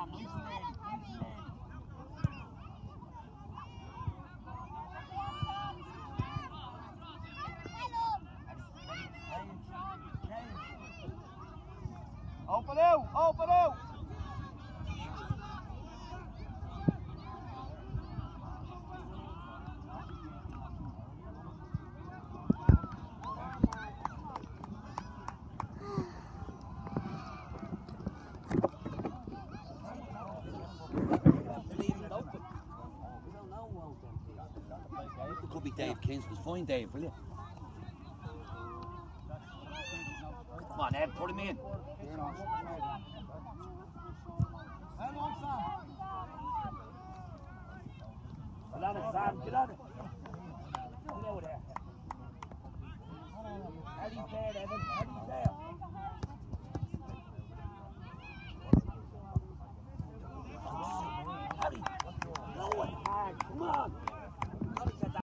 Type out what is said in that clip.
Sam. Nice and early. Open out! Open out! It could be Dave Kinsman's. Find Dave, will you? Come on, Ed, put him in. Get on it, Sam, get on it. Get out there. Eddie's there, Evan.